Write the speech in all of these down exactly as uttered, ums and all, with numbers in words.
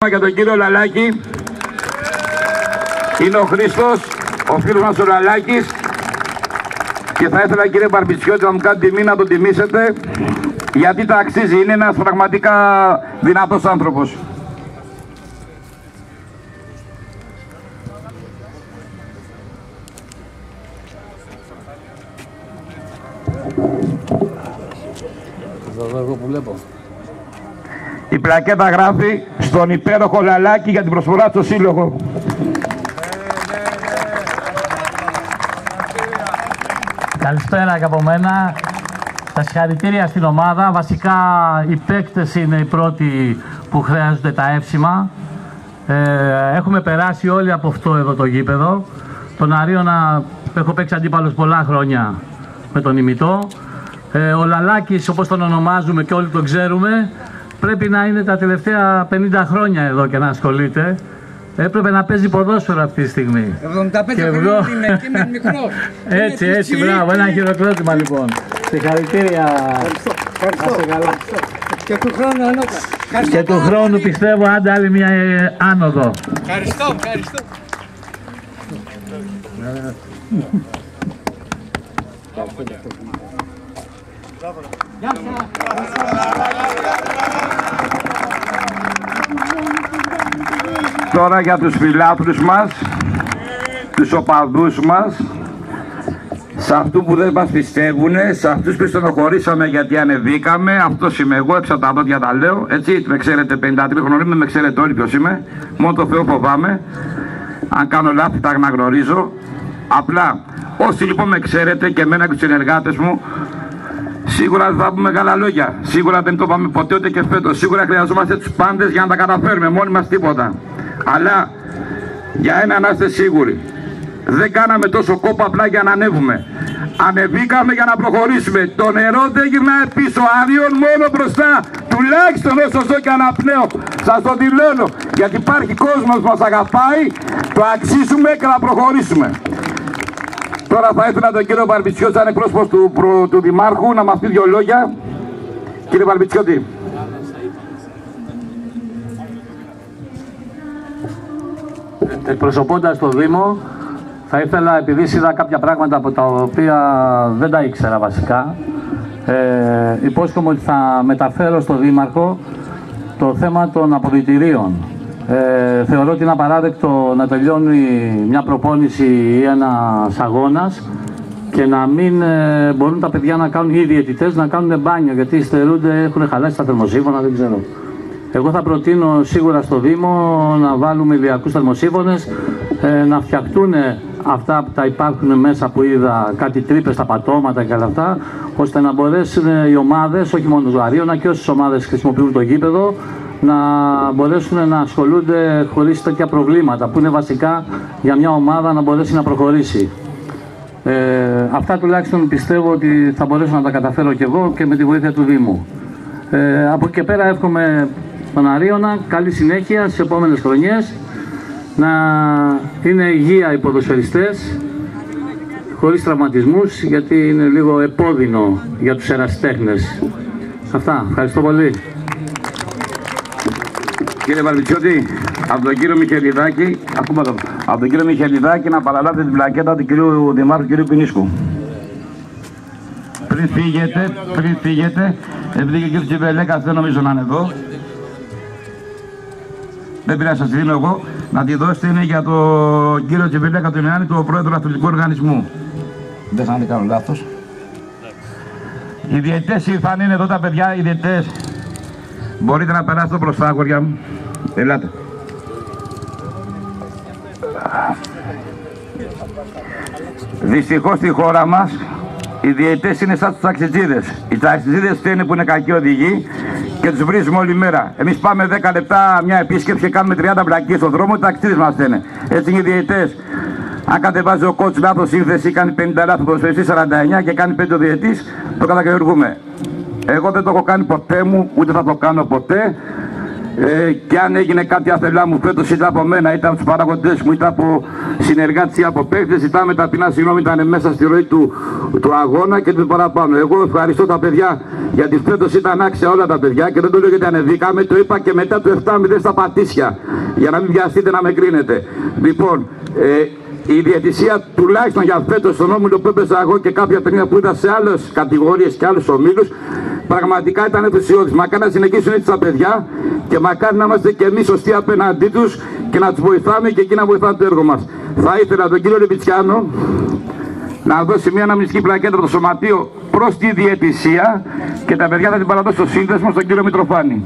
Για τον κύριο Λαλάκη. Είναι ο Χρήστος, ο φίλος μας ο Λαλάκης. Και θα ήθελα, κύριε Μπαρμπιτσιώτη, να μου κάνετε τιμή να τον τιμήσετε, γιατί τα αξίζει. Είναι ένας πραγματικά δυνατός άνθρωπος. Που βλέπω. Η πλακέτα γράφει στον υπέροχο Λαλάκη για την προσφορά στο Σύλλογο. Καλησπέρα και από μένα. Τα συγχαρητήρια στην ομάδα. Βασικά οι παίκτες είναι οι πρώτοι που χρειάζονται τα εύσημα. Ε, έχουμε περάσει όλοι από αυτό εδώ το γήπεδο. Τον Αρίωνα έχω παίξει αντίπαλος πολλά χρόνια με τον ημιτό. Ε, ο Λαλάκης, όπως τον ονομάζουμε και όλοι τον ξέρουμε, πρέπει να είναι τα τελευταία πενήντα χρόνια εδώ και να ασχολείται. Έπρεπε να παίζει ποδόσφαιρο αυτή τη στιγμή. εβδομήντα πέντε χρόνια είναι και είναι μικρός. Έτσι, έτσι, μπράβο, ένα χειροκρότημα λοιπόν. Συγχαρητήρια. Ευχαριστώ. Ευχαριστώ. Και του χρόνου ανώτα. Και του χρόνου πιστεύω άντε άλλη μια άνοδο. Ευχαριστώ, ευχαριστώ. Τώρα για τους φιλάθλους μας, τους οπαδούς μας, σε αυτούς που δεν μας πιστεύουν, σε αυτούς που στενοχωρήσαμε γιατί ανεβήκαμε, αυτός είμαι εγώ, έξω από τα δόντια τα λέω, έτσι, με ξέρετε, πενήντα τρία χρονών είμαι, με ξέρετε όλοι ποιος είμαι, μόνο το Θεό φοβάμαι, αν κάνω λάθη τα αναγνωρίζω, απλά, όσοι λοιπόν με ξέρετε και εμένα και τους συνεργάτες μου, σίγουρα δεν θα πούμε μεγάλα λόγια, σίγουρα δεν το είπαμε ποτέ ούτε και φέτος, σίγουρα χρειαζόμαστε τους πάντες για να τα καταφέρουμε, μόνοι μας τίποτα. Αλλά για ένα να είστε σίγουροι, δεν κάναμε τόσο κόπο απλά για να ανέβουμε. Ανεβήκαμε για να προχωρήσουμε. Το νερό δεν γυρνάει πίσω, άριον μόνο μπροστά. Τουλάχιστον όσο ζω και αναπνέω, σας το δηλώνω. Γιατί υπάρχει κόσμος που μας αγαπάει, το αξίζουμε και να προχωρήσουμε. Τώρα θα ήθελα τον κύριο Μπαρμπιτσιώτη, σαν εκπρόσωπος του, του Δημάρχου, να μας πει δύο λόγια. Κύριε Μπαρμπιτσιώτη. Εκπροσωπώντας το Δήμο, θα ήθελα, επειδή είδα κάποια πράγματα από τα οποία δεν τα ήξερα βασικά, ε, υπόσχομαι ότι θα μεταφέρω στο Δήμαρχο το θέμα των αποδυτηρίων. Ε, θεωρώ ότι είναι απαράδεκτο να τελειώνει μια προπόνηση ή ένας αγώνας και να μην ε, μπορούν τα παιδιά να κάνουν, οι διαιτητές να κάνουν μπάνιο, γιατί στερούνται, έχουν χαλάσει τα θερμοσύφωνα, δεν ξέρω. Εγώ θα προτείνω σίγουρα στο Δήμο να βάλουμε ηλιακούς θερμοσύφωνες, ε, να φτιαχτούν αυτά που τα υπάρχουν μέσα που είδα, κάτι τρύπες στα πατώματα και όλα αυτά, ώστε να μπορέσουν οι ομάδες, όχι μόνο το Αρίωνα και όσες ομάδες χρησιμοποιούν το γήπεδο, να μπορέσουν να ασχολούνται χωρίς τέτοια προβλήματα που είναι βασικά για μια ομάδα να μπορέσει να προχωρήσει. Ε, αυτά τουλάχιστον πιστεύω ότι θα μπορέσω να τα καταφέρω κι εγώ και με τη βοήθεια του Δήμου. Ε, από εκεί και πέρα εύχομαι στον Αρίωνα καλή συνέχεια στις επόμενες χρονιές, να είναι υγεία οι ποδοσφαιριστές, χωρίς τραυματισμούς, γιατί είναι λίγο επώδυνο για τους ερασιτέχνες. Αυτά, ευχαριστώ πολύ. Κύριε Μπαρμπιτσιώτη, από τον κύριο Μιχελιδάκη, ακούμε εδώ, από τον κύριο Μιχελιδάκη να παραλάβετε την πλακέτα του κυρίου Δημάρχου, κύριου Πινίσκου. Πριν φύγετε, πριν φύγετε, επειδή και ο κύριος Τσιβελέκας δεν νομίζω να είναι εδώ, δεν πειράζει, σας τη δίνω εγώ, να τη δώσετε, είναι για τον κύριο Τσιβελέκα του Ιωάννη, τον πρόεδρο του αθλητικού οργανισμού. Δεν θα κάνω λάθος. Οι διαιτητές ήρθαν, είναι εδώ τα παιδιά, οι διαιτητές. Μπορείτε να περάσετε μπροστά, αγόρια μου. Ελάτε. Δυστυχώς στη χώρα μας οι διαιτητές είναι σαν τους ταξιτζίδες. Οι ταξιτζίδες φταίνε που είναι κακοί οδηγοί και τους βρίζουμε όλη μέρα. Εμείς πάμε δέκα λεπτά μια επίσκεψη και κάνουμε τριάντα βλακίες στον δρόμο, οι ταξιτζίδες μας φταίνε. Έτσι είναι οι διαιτητές. Αν κατεβάζει ο κότς λάθος σύνθεση, κάνει πενήντα λάθος ποδοσφαιριστής, σαράντα εννιά και κάνει πέντε ο διαιτητής, το κατακαιρουργούμε. Εγώ δεν το έχω κάνει ποτέ μου, ούτε θα το κάνω ποτέ. Ε, και αν έγινε κάτι αφελά μου φέτος, είτε από μένα, είτε από τους παραγωγές μου, είτε από συνεργάτες ή από παίκτες, ζητάμε ταπεινά συγγνώμη, ήταν μέσα στη ροή του, του αγώνα και του παραπάνω. Εγώ ευχαριστώ τα παιδιά, γιατί φέτος ήταν άξια όλα τα παιδιά και δεν το λέω γιατί ανεβήκαμε, το είπα και μετά το επτά μηδέν στα Πατήσια, για να μην βιαστείτε να με κρίνετε. Λοιπόν, ε, η διαιτησία τουλάχιστον για φέτος στον όμιλο που έπαιζα εγώ και κάποια παιχνίδια που είδα σε άλλες κατηγορίες και άλλους ομίλους, πραγματικά ήταν ενθουσιώδης. Μακάρι να συνεχίσουν έτσι τα παιδιά και μακάρι να είμαστε και εμείς σωστοί απέναντί τους και να τους βοηθάμε και εκεί να βοηθάνε το έργο μας. Θα ήθελα τον κύριο Λιπιτσιάνο να δώσει μια αναμνηστική πλακέτα από το σωματείο προς τη διαιτησία και τα παιδιά θα την παραδώσει στο σύνδεσμο στον κύριο Μητροφάνη.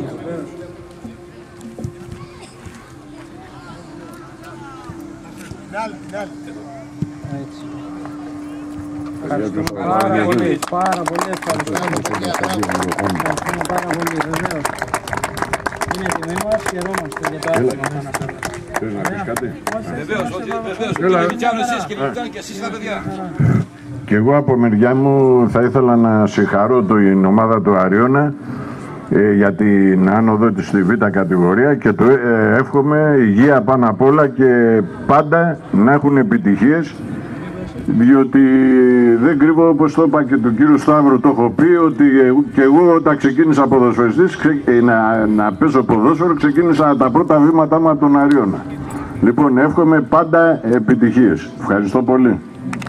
Ευχαριστούμε πάρα πολύ, πάρα πολύ ευχαριστούμε. Ευχαριστούμε πάρα πολύ, βεβαίως. Είναι τιμή μας, χαιρόμαστε για το άθλημα. Θέλεις να πεις κάτι? Βεβαίως, βεβαίως. Κύριε Λιπιτσιάνο, εσείς και Λιπιτσιάνο και εσείς τα παιδιά. Και εγώ από μεριά μου θα ήθελα να συγχαρώ την ομάδα του Αριώνα ε, για την άνοδο της στη Β' κατηγορία και το ε, εύχομαι υγεία πάνω απ' όλα και πάντα να έχουν επιτυχίες, διότι δεν κρύβω, όπως το είπα και του κύριου Σταύρου, το έχω πει ότι και εγώ όταν ξεκίνησα ποδοσφαιριστής ξε, να, να παίζω ποδόσφαιρο, ξεκίνησα τα πρώτα βήματα μου από τον Αριώνα. Λοιπόν, εύχομαι πάντα επιτυχίες. Ευχαριστώ πολύ.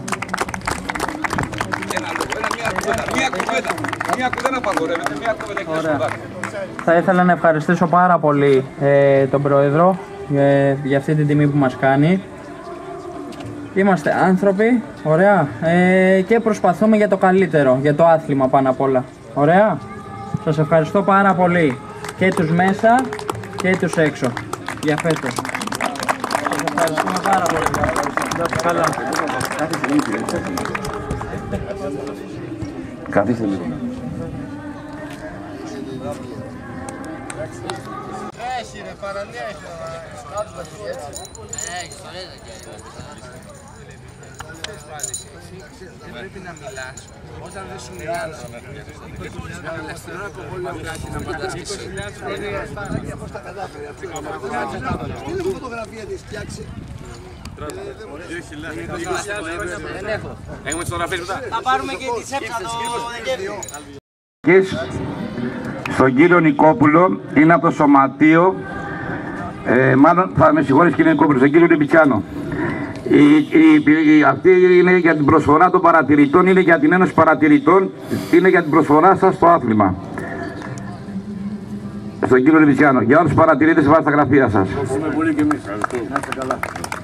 Θα ήθελα να ευχαριστήσω πάρα πολύ ε, τον Πρόεδρο ε, για αυτή την τιμή που μας κάνει. Είμαστε άνθρωποι, ωραία, ε, και προσπαθούμε για το καλύτερο, για το άθλημα πάνω απ' όλα. Ωραία. Σας ευχαριστώ πάρα πολύ και τους μέσα και τους έξω για φέτος. Σας ευχαριστούμε πάρα πολύ. Καλά. Καθίστε λίγο. Έχει ρε, παραλία έχει δεν πρέπει να μιλάς όταν δεν σου μιλάνε. Αλλά στην ώρα που εγώ λέω κάτι να απαντάς και εσύ. Πώς τα κατάφερε αυτό. Είναι που φωτογραφία της φτιάξει. Έχουμε τις φωτογραφίες μετά. Θα πάρουμε και τη σέψα το Δεκέμβριο. Στον κύριο Νικόπουλο είναι από το σωματείο, ε, μάλλον θα με συγχωρείς κύριε Νικόπουλο, στον κύριο Λιπιτσιάνο. Η, η, η, αυτή είναι για την προσφορά των παρατηρητών, είναι για την Ένωση Παρατηρητών, είναι για την προσφορά σας στο άθλημα. Στον κύριο Λιπιτσιάνο, για όλους τους παρατηρητές βάζετε στα γραφεία σας. Ευχαριστούμε πολύ και εμείς. Να είστε καλά.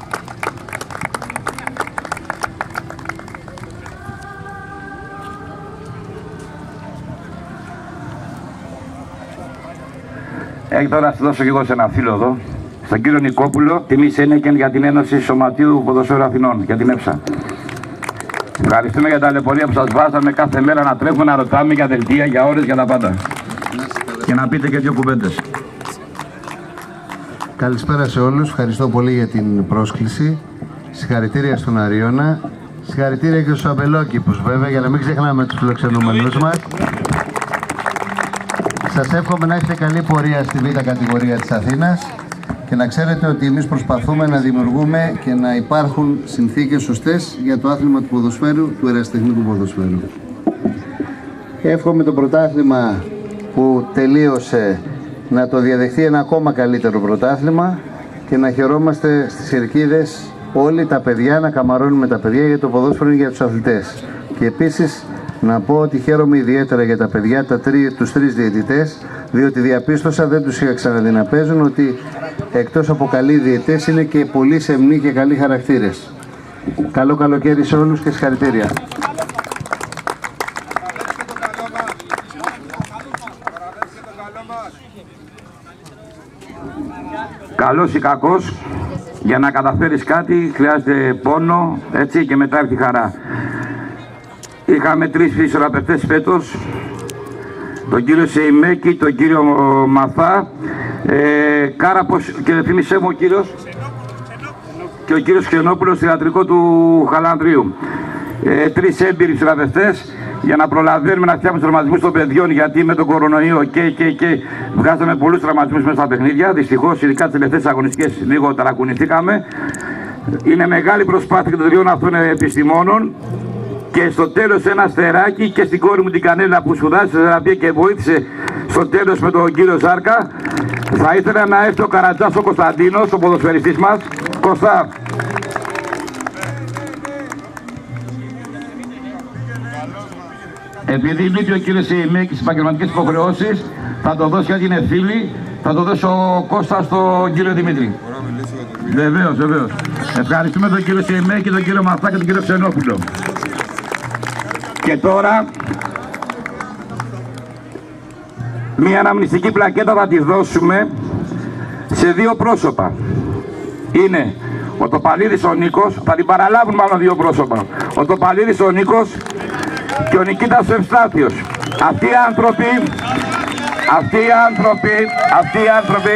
Έχει τώρα να σας δώσω και εγώ σε ένα φίλο εδώ, στον κύριο Νικόπουλο, τιμή Σένεκεν για την Ένωση Σωματείου Ποδοσφαίρου Αθηνών, για την ΕΨΑ. Ευχαριστούμε για τα ταλαιπωρία που σας βάζαμε κάθε μέρα να τρέχουμε να ρωτάμε για δελτία, για ώρες, για τα πάντα. Και να πείτε και δύο κουβέντες. Καλησπέρα σε όλους, ευχαριστώ πολύ για την πρόσκληση. Συγχαρητήρια στον Αριώνα. Συγχαρητήρια και στους αμπελόκηπους βέβαια, για να μην ξεχνάμε τους φιλοξενούμενους μας. Σας εύχομαι να έχετε καλή πορεία στη Β' κατηγορία της Αθήνας και να ξέρετε ότι εμείς προσπαθούμε να δημιουργούμε και να υπάρχουν συνθήκες σωστές για το άθλημα του ποδοσφαίρου, του ερασιτεχνικού ποδοσφαίρου. Εύχομαι το πρωτάθλημα που τελείωσε να το διαδεχθεί ένα ακόμα καλύτερο πρωτάθλημα και να χαιρόμαστε στις Χερκίδες όλοι τα παιδιά, να καμαρώνουμε τα παιδιά, για το ποδόσφαιρο είναι για τους αθλητές. Και επίσης να πω ότι χαίρομαι ιδιαίτερα για τα παιδιά, τα τρί, τους τρεις διαιτητές, διότι διαπίστωσα, δεν τους είχα ξαναδεί να παίζουν, ότι εκτός από καλοί διαιτητές είναι και πολύ σεμνοί και καλοί χαρακτήρες. Καλό καλοκαίρι σε όλους και συγχαρητήρια. Καλός ή κακός, για να καταφέρεις κάτι χρειάζεται πόνο, έτσι, και μετά έρθει χαρά. Είχαμε τρεις φυσιοθεραπευτές φέτος, τον κύριο Σεϊμέκη, τον κύριο Μαθά, ε, Κάραπος και θύμισέ μου ο κύριος και ο κύριος Ξενόπουλος, στο ιατρικό του Χαλανδρίου. Ε, τρεις έμπειροι φυσιοθεραπευτές για να προλαβαίνουμε να φτιάχνουμε τους τραυματισμούς των παιδιών, γιατί με τον κορονοϊό και, και, και βγάζαμε πολλούς τραυματισμούς μέσα στα παιχνίδια. Δυστυχώς, ειδικά τις τελευταίες αγωνιστικές, λίγο ταρακουνηθήκαμε. Είναι μεγάλη προσπάθεια και των τριών αυτών επιστημόνων. Και στο τέλος ένα αστεράκι και στην κόρη μου την Κανέλα που σπουδάζει στη θεραπεία και βοήθησε στο τέλος με τον κύριο Ζάρκα. Θα ήθελα να έρθει ο Καρατζάς ο Κωνσταντίνος, ο ποδοσφαιριστής μας. Κωστά. Επειδή λείπει ο κύριος Σεϊμέκης στις επαγγελματικές υποχρεώσεις, θα το δώσει, γιατί είναι φίλοι, θα το δώσει ο Κώστας στον κύριο Δημήτρη. Βεβαίως, βεβαίως. Ευχαριστούμε τον κύριο Σεϊμέκη, τον κύριο Μαθά και τον κύριο Ξενόπουλο. Και τώρα, μία αναμνηστική πλακέτα θα τη δώσουμε σε δύο πρόσωπα. Είναι ο Τοπαλίδης ο Νίκος, θα την παραλάβουν μάλλον δύο πρόσωπα. Ο Τοπαλίδης ο Νίκος και ο Νικήτας ο Ευστάθιος. Αυτοί οι άνθρωποι, αυτοί οι άνθρωποι, αυτοί οι άνθρωποι,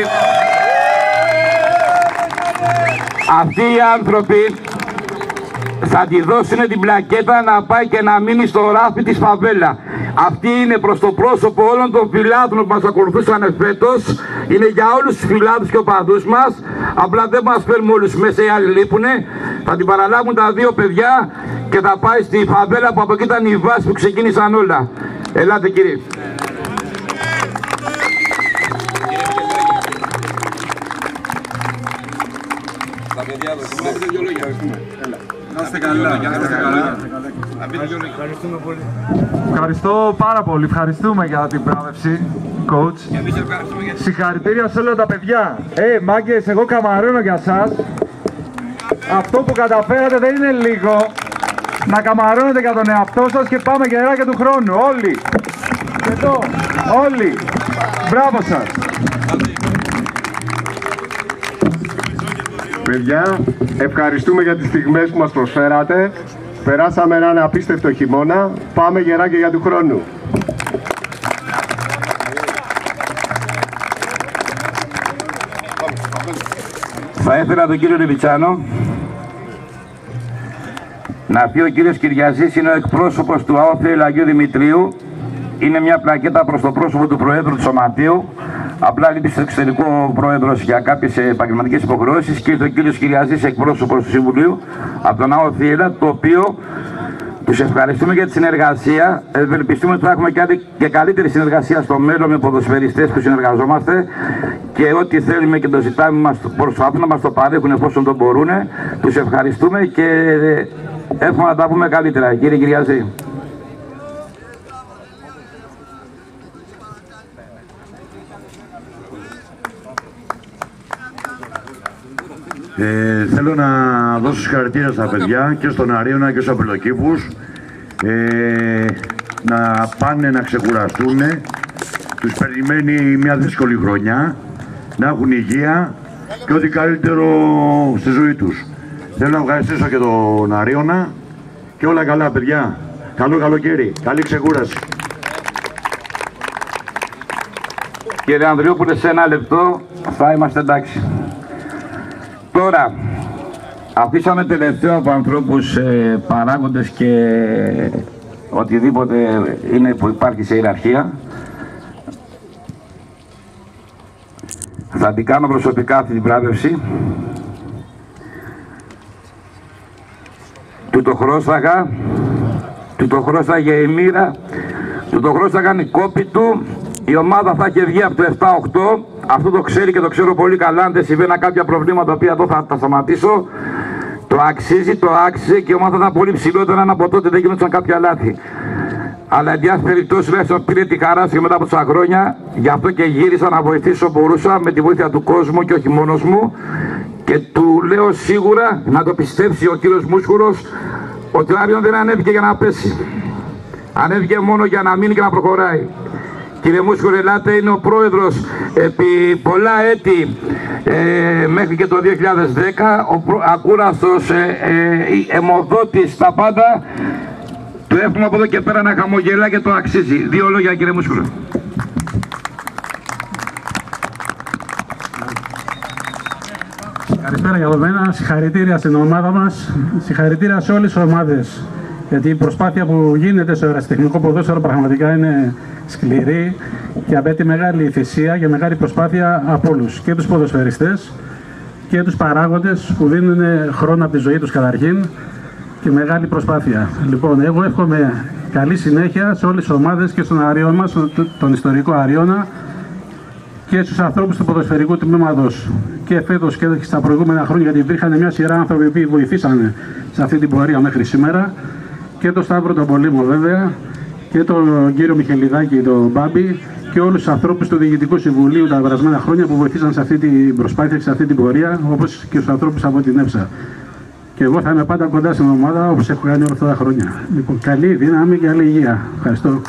αυτοί οι άνθρωποι θα τη δώσουν την πλακέτα να πάει και να μείνει στο ράφι της φαβέλα. Αυτή είναι προς το πρόσωπο όλων των φιλάθλων που μας ακολουθούσαν φέτος. Είναι για όλους τους φιλάθλους και οπαδούς μας. Απλά δεν μας παίρνουμε όλους μέσα, οι άλλοι λείπουνε. Θα την παραλάβουν τα δύο παιδιά και θα πάει στη φαβέλα που από εκεί ήταν η βάση που ξεκίνησαν όλα. Ελάτε κύριε. Να είστε καλά. Ευχαριστώ πάρα πολύ. Ευχαριστούμε για την μπράβευση, coach. Συγχαρητήρια σε όλα τα παιδιά. Ε, μάγκες, εγώ καμαρώνω για σας. Αυτό που καταφέρατε δεν είναι λίγο. Να καμαρώνετε για τον εαυτό σας και πάμε γεράκια του χρόνου. Όλοι. Εδώ. Όλοι. Μπράβο σας. Παιδιά, ευχαριστούμε για τις στιγμές που μας προσφέρατε. Περάσαμε έναν απίστευτο χειμώνα. Πάμε γεράκια για του χρόνου. Θα ήθελα τον κύριο Λεβιτσάνο να πει ο κύριος Κυριαζής, είναι ο εκπρόσωπος του ΑΟΦΕ Αγίου Δημητρίου. Είναι μια πλακέτα προς το πρόσωπο του Προέδρου του Σωματείου. Απλά λείπει στο εξωτερικό πρόεδρος για κάποιες επαγγελματικές υποχρεώσεις και ήρθε ο κύριος Κυριαζής, εκπρόσωπος του Συμβουλίου από τον ΑΟΦΕ, το οποίο τους ευχαριστούμε για τη συνεργασία. Ευελπιστούμε ότι θα έχουμε και, άλλη, και καλύτερη συνεργασία στο μέλλον με ποδοσφαιριστές που συνεργαζόμαστε και ό,τι θέλουμε και το ζητάμε μας, προσπαθούν να μας το παρέχουν εφόσον το μπορούν. Τους ευχαριστούμε και εύχομαι να τα πούμε καλύτερα. Κύριε Κυριαζή. Ε, θέλω να δώσω συγχαρητήρια στα παιδιά και στον Αρίωνα και στους απελοκήπους, ε, να πάνε να ξεκουραστούν. Τους περιμένει μια δύσκολη χρονιά, να έχουν υγεία και ό,τι καλύτερο στη ζωή τους. Θέλω να ευχαριστήσω και τον Αρίωνα και όλα καλά παιδιά. Καλό καλοκαίρι, καλή ξεκούραση. Κύριε Ανδριόπουλε, σε ένα λεπτό θα είμαστε εντάξει. Τώρα, αφήσαμε τελευταίο από ανθρώπους ε, παράγοντες και οτιδήποτε είναι που υπάρχει σε ιεραρχία. Θα την κάνω προσωπικά αυτή την βράβευση. Του το χρώσταγα, του το χρώσταγε η μοίρα, του το χρώσταγαν οι κόποι του. Η ομάδα θα έχει βγει από το επτά οκτώ. Αυτό το ξέρει και το ξέρω πολύ καλά. Αν δεν συμβαίναν κάποια προβλήματα τα οποία εδώ θα τα σταματήσω, το αξίζει, το άξιζε και η ομάδα θα ήταν πολύ ψηλότερα αν από τότε δεν γινόταν κάποια λάθη. Αλλά εν διάφορες περιπτώσεις τουλάχιστον πήρε τη χαρά σου και μετά από τόσα χρόνια. Γι' αυτό και γύρισα να βοηθήσω μπορούσα με τη βοήθεια του κόσμου και όχι μόνος μου. Και του λέω σίγουρα να το πιστέψει ο κύριος Μούσχουρος ότι ο Άριον δεν ανέβηκε για να πέσει. Ανέβηκε μόνο για να μείνει και να προχωράει. Κύριε Μούσχουρε, ελάτε, είναι ο πρόεδρος επί πολλά έτη ε, μέχρι και το δύο χιλιάδες δέκα, ο προ, ακούραστος ε, ε, αιμοδότης στα πάντα. Του εύχομαι από εδώ και πέρα να χαμογελά και το αξίζει. Δύο λόγια κύριε Μούσχουρε. Καλησπέρα για μένα, συγχαρητήρια στην ομάδα μας, συγχαρητήρια σε όλες τις ομάδες Γιατί η προσπάθεια που γίνεται στο ερασιτεχνικό ποδόσφαιρο πραγματικά είναι σκληρή και απαιτεί μεγάλη θυσία και μεγάλη προσπάθεια από όλους, και τους ποδοσφαιριστές και τους παράγοντες που δίνουν χρόνο από τη ζωή τους καταρχήν και μεγάλη προσπάθεια. Λοιπόν, εγώ εύχομαι καλή συνέχεια σε όλες τις ομάδες και στον Αριώνα μας, τον ιστορικό Αριώνα, και στους ανθρώπους του ποδοσφαιρικού τμήματος και φέτος και στα προηγούμενα χρόνια, γιατί υπήρχαν μια σειρά άνθρωποι που βοηθήσαν σε αυτή την πορεία μέχρι σήμερα, και τον Σταύρο τον Πολύμο βέβαια, και τον κύριο Μιχελιδάκη, τον Μπάμπη, και όλους τους ανθρώπους του Διοικητικού Συμβουλίου τα περασμένα χρόνια που βοηθήσαν σε αυτή την προσπάθεια και σε αυτή την πορεία, όπως και στους ανθρώπους από την ΕΦΣΑ. Και εγώ θα είμαι πάντα κοντά στην ομάδα, όπως έχω κάνει όλα αυτά τα χρόνια. Λοιπόν, καλή δύναμη και καλή υγεία. Ευχαριστώ.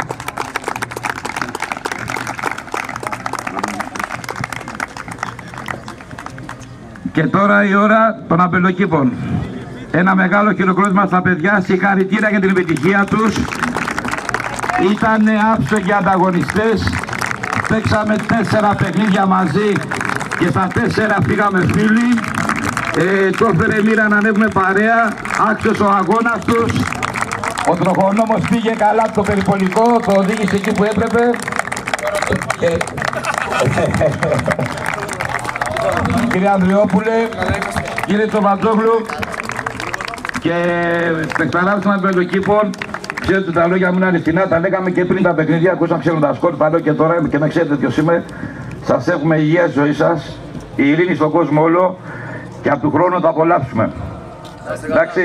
Και τώρα η ώρα των αμπελοκήπων. Ένα μεγάλο χειροκρότημα στα παιδιά, συγχαρητήρια για την επιτυχία τους. Ήταν άψογοι ανταγωνιστές, παίξαμε τέσσερα παιχνίδια μαζί και στα τέσσερα πήγαμε φίλοι. Ε, το έφερε μοίρα να ανέβουμε παρέα, άξιος ο αγώνας τους. Ο τροχονόμος πήγε καλά το περιπολικό, το οδήγησε εκεί που έπρεπε. Ε, κύριε Ανδριόπουλε, κύριε Τσοβατζόγλου και παιχταράδες των αμπελοκήπων, ξέρετε τα λόγια μου είναι αληθινά, τα λέγαμε και πριν τα παιχνίδια, ακούσαν ξέρουν τα σκόρ, τα λέω και τώρα και να ξέρετε ποιος είμαι. Σας εύχομαι υγεία στη ζωή σας, η ειρήνη στον κόσμο όλο και από του χρόνου θα απολαύσουμε. Εντάξει.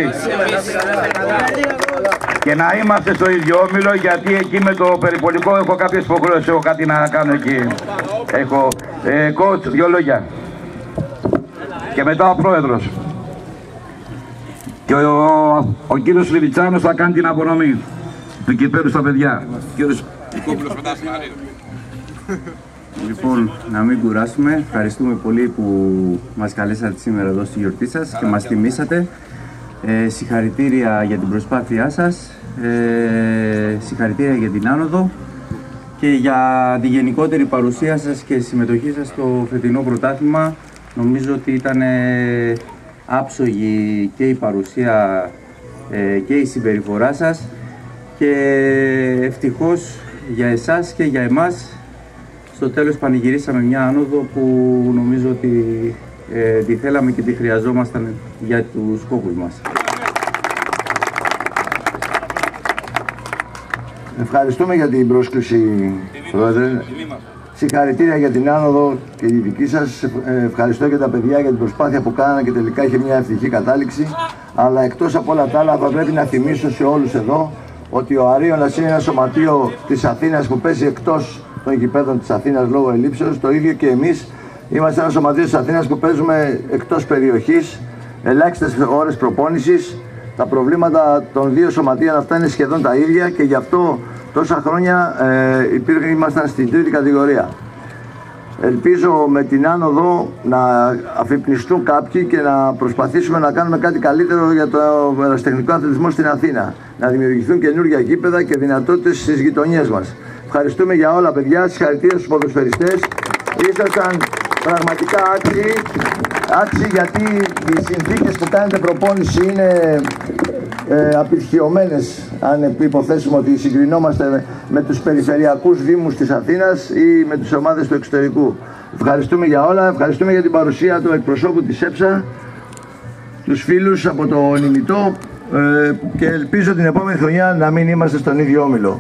Και να είμαστε στο ίδιο όμιλο, γιατί εκεί με το περιπολικό έχω κάποιες υποχρεώσεις, έχω κάτι να κάνω εκεί. Έχω, ε, coach, δύο λόγια. Και μετά ο πρόεδρος. Και ο, ο, ο κύριος Λιβιτσάνος θα κάνει την απονομή του κυπέλου στα παιδιά. Κύριος Νικόπουλος, μετά σενάριο. Λοιπόν, να μην κουράσουμε. Ευχαριστούμε πολύ που μας καλέσατε σήμερα εδώ στη γιορτή σας και μας τιμήσατε. Ε, συγχαρητήρια για την προσπάθειά σας, ε, συγχαρητήρια για την άνοδο και για τη γενικότερη παρουσία σας και συμμετοχή σας στο φετινό πρωτάθλημα. Νομίζω ότι ήταν ε, άψογη και η παρουσία ε, και η συμπεριφορά σας και ευτυχώς για εσάς και για εμάς στο τέλος πανηγυρίσαμε μια άνοδο που νομίζω ότι ε, τη θέλαμε και τη χρειαζόμασταν για τους σκόπους μας. Ευχαριστούμε για την πρόσκληση, Πρόεδρε. Συγχαρητήρια για την άνοδο και τη δική σας. Ευχαριστώ και τα παιδιά για την προσπάθεια που κάνανε και τελικά είχε μια ευτυχή κατάληξη. Αλλά εκτός από όλα τα άλλα θα πρέπει να θυμίσω σε όλους εδώ ότι ο Αρίωνας είναι ένα σωματείο της Αθήνας που παίζει εκτός των γηπέδων της Αθήνας λόγω ελλείψεως. Το ίδιο και εμείς είμαστε ένα σωματείο της Αθήνας που παίζουμε εκτός περιοχής, ελάχιστες ώρες προπόνησης. Τα προβλήματα των δύο σωματείων αυτά είναι σχεδόν τα ίδια και γι' αυτό τόσα χρόνια ε, υπήρχε, ήμασταν στην τρίτη κατηγορία. Ελπίζω με την άνοδο να αφυπνιστούν κάποιοι και να προσπαθήσουμε να κάνουμε κάτι καλύτερο για το ερασιτεχνικό αθλητισμό στην Αθήνα. Να δημιουργηθούν καινούργια γήπεδα και δυνατότητες στις γειτονιές μας. Ευχαριστούμε για όλα, παιδιά. Συγχαρητήρια στους ποδοσφαιριστές. Ήσασταν πραγματικά άξιοι. Άξιοι γιατί οι συνθήκες που κάνετε προπόνηση είναι ε, απειρχιωμένες, αν υποθέσουμε ότι συγκρινόμαστε με τους περιφερειακούς δήμους της Αθήνας ή με τις ομάδες του εξωτερικού. Ευχαριστούμε για όλα. Ευχαριστούμε για την παρουσία του εκπροσώπου της ΕΦΣΑ, τους φίλους από το Νημητό ε, και ελπίζω την επόμενη χρονιά να μην είμαστε στον ίδιο όμιλο.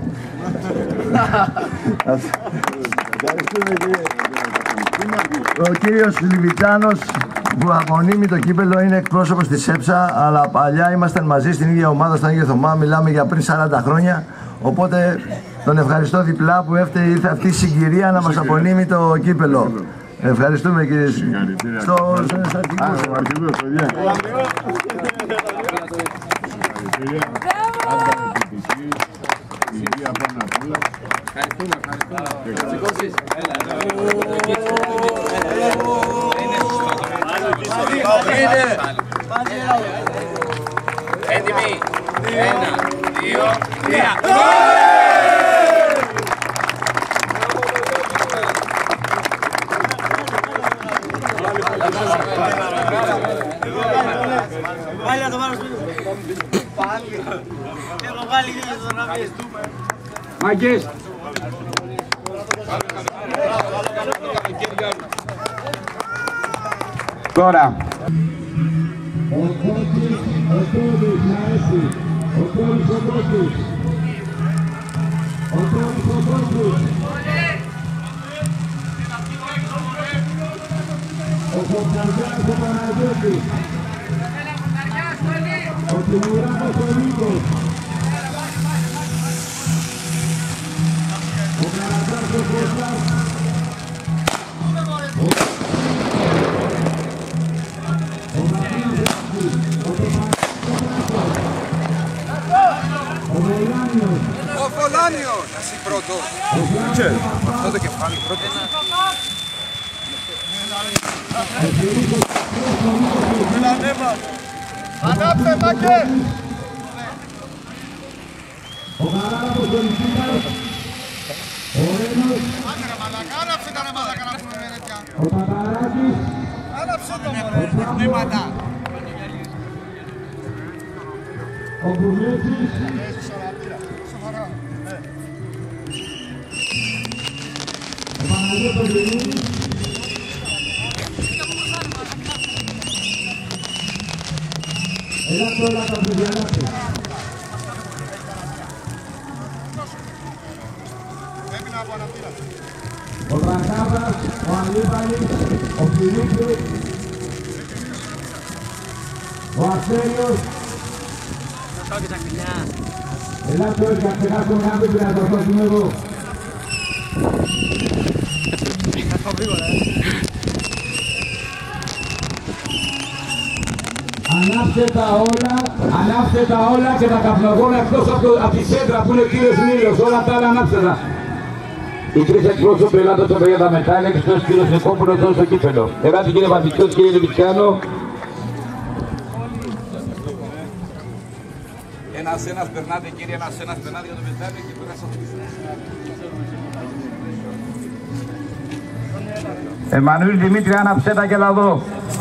Ο κύριος Λιβιτσάνος που απονείμει το κύπελο είναι εκπρόσωπος της ΕΦΣΑ, αλλά παλιά ήμασταν μαζί στην ίδια ομάδα, στον ίδιο Θωμά, μιλάμε για πριν σαράντα χρόνια, οπότε τον ευχαριστώ διπλά που ήρθε αυτή η συγκυρία να μας απονείμει το κύπελο. Ευχαριστούμε κύριε στο αρχηγούς. Ευχαριστούμε, Έτοιμοι. Ένα, δύο, τρία. Πάλι να το βάλω σπίτι. Μάγκες. Τώρα. Ο Κωνσταντιάς ο Παναγιώτης, ο Τιμουράκος ο Νίκος, ο Καρατάς ο Κωστάς, ο Μαθίας Ράκης, ο Τωμανάκος, ο Βολάνιος, ο Βολάνιος, εσύ πρώτο, αυτό το κεφάλι πρώτο. Ανάψε, Μάκε! Ο Χαράλαμπος ο Λυσίδας, ο Ρένος, ο Παπαράκης, ο Παπαράκης, ο Μπουρλέτσης, ο Παναγιώτος Λινής, Ελάτε όλα τα πληδιανάτε. Ο Τρακάβας, ο Αλίπαλης, ο Φιλίππης, ο Αστέριος. Ελάτε όλοι και ξεχάσουμε κάποιο που να το σώσουμε εδώ. Ανάψτε τα όλα, ανάψτε τα όλα και τα καπνογόνα εκτός από, από τη σέντρα που είναι ο κύριος Μήλος, όλα τα άλλα ανάψτε τα. Οι τρεις εκπρόσωποι ελάτε στο για τα μετάλλια και στους κύριος Νικόπουλος εδώ στο κύπελο. Ελάτε κύριε Βατικιώτη, κύριε Λεβιτσιάνο. Ένας ένας περνάτε κύριε, ένας ένας περνάτε για το μετάλλιο και πέρα σας πίσω. Εμμανουήλ Δημήτρη, άναψε τα και έλα εδώ.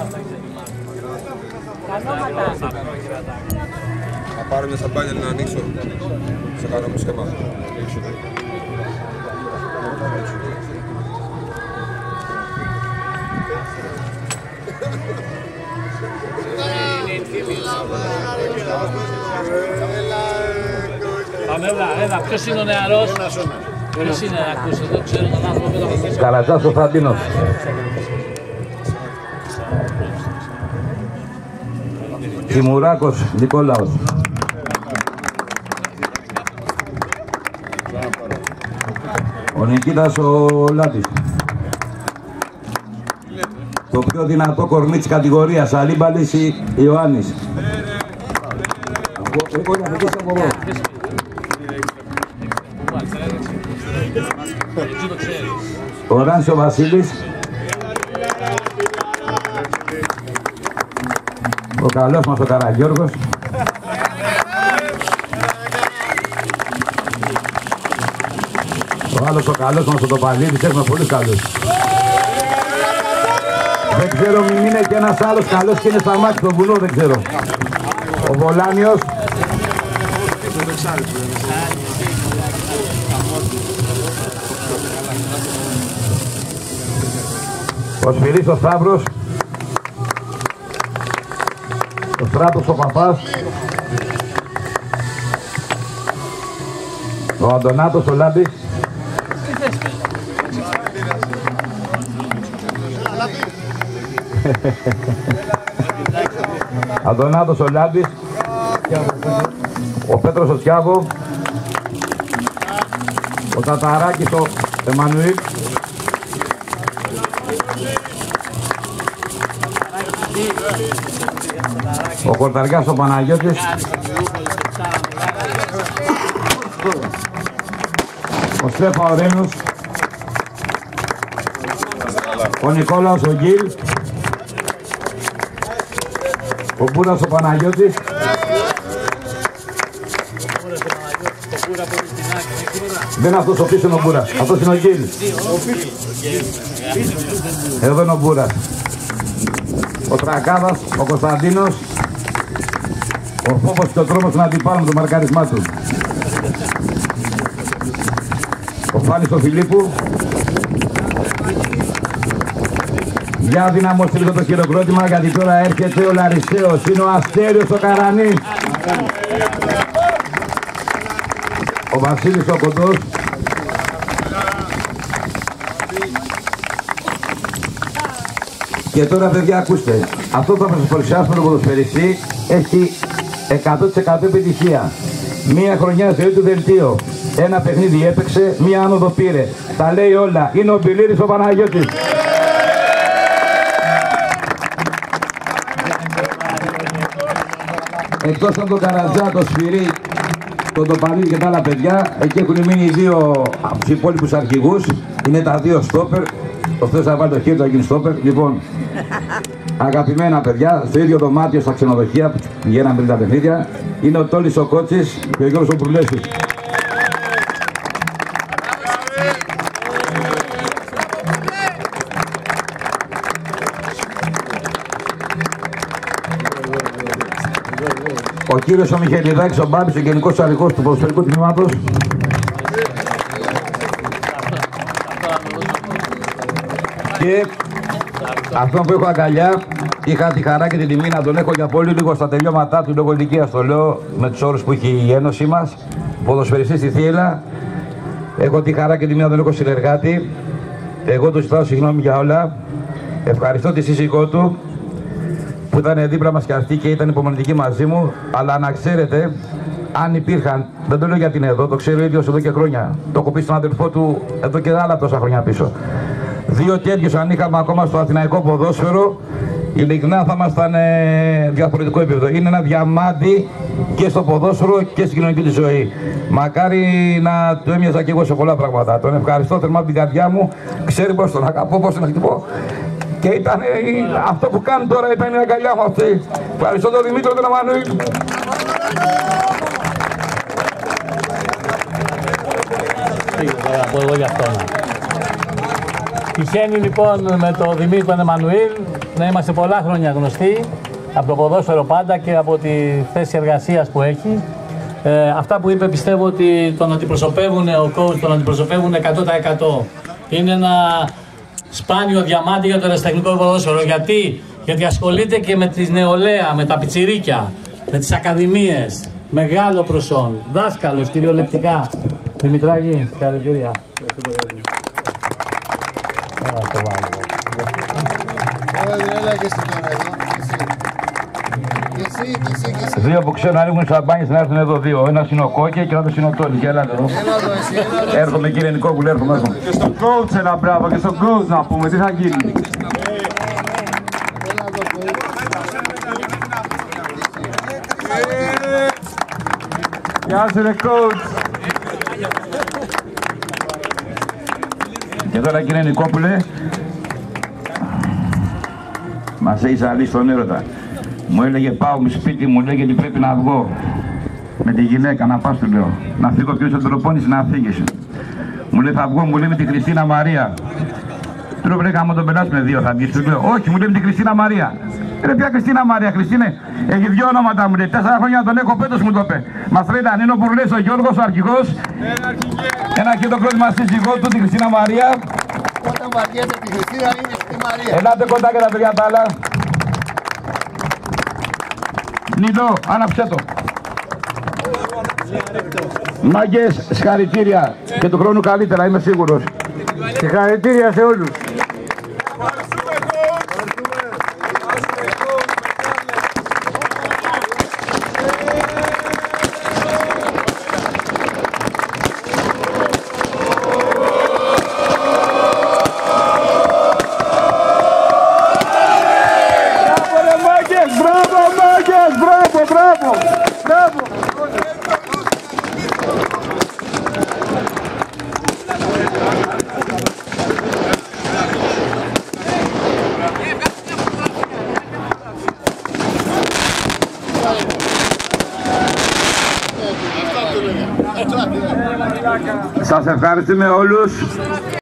Θα πάρω μια σαμπάνια να ανοίξω. Σε κάνω μου σχέμα. Πάμε έλα, έλα, ποιος είναι ο νεαρός? Ποιος είναι, ακούσε, δεν ξέρω τον άνθρωπο. Καρατζάς Κωνσταντίνος. Τιμουράκος Νικόλαος. Ο Νικήτας ο Λάτης. Το πιο δυνατό κορμί της κατηγορίας, Αλίμπαλης Ιωάννης. Εγώ να φυγήσω από εδώ. Ο Ράνσιο Βασίλης. Ο καλός μας ο Καραγιώργος. Ο άλλος ο καλός μας ο Τοπαλίδης, έχουμε πολλούς καλούς. Δεν ξέρω μην είναι και ένας άλλος καλός και είναι στα μάτια στο βουνό, δεν ξέρω. Ο Βολάνιος. Ο Σπυρής ο Σταύρος. Ο Στράτος ο Παπάς. Ο Αντωνάτος ο Λάμπης. Αντωνάτος ο Λάμπης. Ο Πέτρος ο Τσιάβο. Ο Ταταράκης ο Εμμανουήλ. Ο Κορταριάς ο Παναγιώτης. Ο Στέφα ο Ρένος. Ο Νικόλαος ο Γκίλ. Ο Μπούρας ο Παναγιώτης. Δεν είναι αυτός ο πίσω είναι ο Μπούρας. Αυτός είναι ο Γκίλ. Εδώ είναι ο Μπούρας. Ο Τρακάδας, ο Κωνσταντίνος. Ο φόβος και ο τρόμος των αντιπάλων, το μαρκαρισμά του. Ο Φάνης του Φιλίππου. Για δυναμώστε λίγο το χειροκρότημα, γιατί τώρα έρχεται ο Λαρισαίος, είναι ο Αστέριος ο Καρανής. Ο Βασίλης ο Κοντός. Και τώρα, παιδιά, ακούστε, αυτό που θα σας παρουσιάσουμε τον ποδοσφαιριστή έχει εκατό τοις εκατό επιτυχία. Μία χρονιά ζωή του δελτίο. Ένα παιχνίδι έπαιξε, μία άνοδο πήρε. Τα λέει όλα. Είναι ο Μπιλίρης ο Παναγιώτης. Εκτός από τον Καρατζά, τον Σφυρί, τον Τοπαλίδη και τα άλλα παιδιά, εκεί έχουν μείνει οι δύο από τους υπόλοιπους αρχηγούς. Είναι τα δύο στόπερ. Ο Θεός θα βάλει το χέρι του να γίνει στόπερ. Λοιπόν, αγαπημένα παιδιά, στο ίδιο δωμάτιο στα ξενοδοχεία που πηγαίναμε πριν τα παιχνίδια, είναι ο Τόλης ο Κότσης και ο Γιώργος ο Μπουρλέσης. Ο κύριος ο Μιχαηλιδάκης, ο Μπάμπης, ο γενικός αρχηγός του ποδοσφαιρικού τμήματος. Και αυτόν που έχω αγκαλιά, είχα τη χαρά και την τιμή να τον έχω για πολύ λίγο στα τελειώματά του, λόγω ηλικίας το λέω, με τους όρους που έχει η Ένωση μας, ποδοσφαιριστής στη Θήελα. Έχω τη χαρά και την τιμή να τον έχω συνεργάτη. Εγώ του ζητάω συγγνώμη για όλα. Ευχαριστώ τη σύζυγό του που ήταν δίπλα μας και αυτή και ήταν υπομονητική μαζί μου, αλλά να ξέρετε, αν υπήρχαν, δεν το λέω γιατί είναι εδώ, το ξέρω ο ίδιος εδώ και χρόνια, το έχω πει στον αδελφό του εδώ και άλλα τόσα χρόνια πίσω. Δύο τέτοιους αν είχαμε ακόμα στο αθηναϊκό ποδόσφαιρο, ειλικρινά θα ήμασταν ε, διαφορετικό επίπεδο. Είναι ένα διαμάντι και στο ποδόσφαιρο και στην κοινωνική της ζωή. Μακάρι να το έμοιαζα και εγώ σε πολλά πράγματα. Τον ευχαριστώ θερμά από την καρδιά μου, ξέρει πώς τον αγαπώ, πώς τον χτυπώ. Και ήταν ε, αυτό που κάνει τώρα, ήταν η αγκαλιά μου αυτή. Ευχαριστώ τον Δημήτρο τον Αμανουήλ. Θα πω εγώ γι' αυτό. Τυχαίνει λοιπόν με τον Δημήτρη τον Εμμανουήλ να είμαστε πολλά χρόνια γνωστοί από το ποδόσφαιρο πάντα και από τη θέση εργασίας που έχει. Ε, αυτά που είπε πιστεύω ότι τον αντιπροσωπεύουν, ο coach τον αντιπροσωπεύουν εκατό τοις εκατό. Είναι ένα σπάνιο διαμάντι για το ερασιτεχνικό ποδόσφαιρο. Γιατί? Γιατί ασχολείται και με τη νεολαία, με τα πιτσιρίκια, με τις ακαδημίες. Μεγάλο προσόν, δάσκαλος κυριολεκτικά. Δημητράκη, συγχαρητήρια. Δύο που ξέρω να ανοίγουν σαμπάνιες να έρθουν εδώ δύο. Ένας είναι ο Κόκκε και ο άλλος είναι ο Τόλης. Έλα εδώ. Έρχομαι κύριε Νικόπουλε, έρχομαι. Και στον coach ένα μπράβο και στον coach να πούμε τι θα γίνει. Γεια σου ρε coach. Και τώρα κύριε Νικόπουλε, μας έχει ζαλίσει τον έρωτα. Μου έλεγε πάω με σπίτι, μου λέγε ότι πρέπει να βγω με τη γυναίκα, να πας του λέω. Να φύγω ποιος θα προπόνηση, να φύγεις. Μου λέει θα βγω, μου λέει με τη Χριστίνα Μαρία. Του λέω βρέκα άμα τον περάσουμε δύο θα βγεις, του λέω όχι, μου λέει με τη Χριστίνα Μαρία. Ρε ποια Χριστίνα Μαρία, Χριστίνε, έχει δυο ονόματα μου λέει, τέσσερα χρόνια τον έχω, πέτος μου το είπε. Μας λέει ήταν, είναι ο Μπουρλές, ο Γιώργος, ο αρχηγός. Ένα χειροκρότημα στη σύζυγό του, τη Χριστίνα Μαρία. Όταν βαριέται τη Χριστίνα είναι στη Μαρία. Ελάτε κοντά και τα παιδιά τα άλλα. Νιδό, άναψέ το. Μάγκες, συγχαρητήρια και του χρόνου καλύτερα, είμαι σίγουρος. Συγχαρητήρια σε όλους. Σας ευχαριστούμε όλους.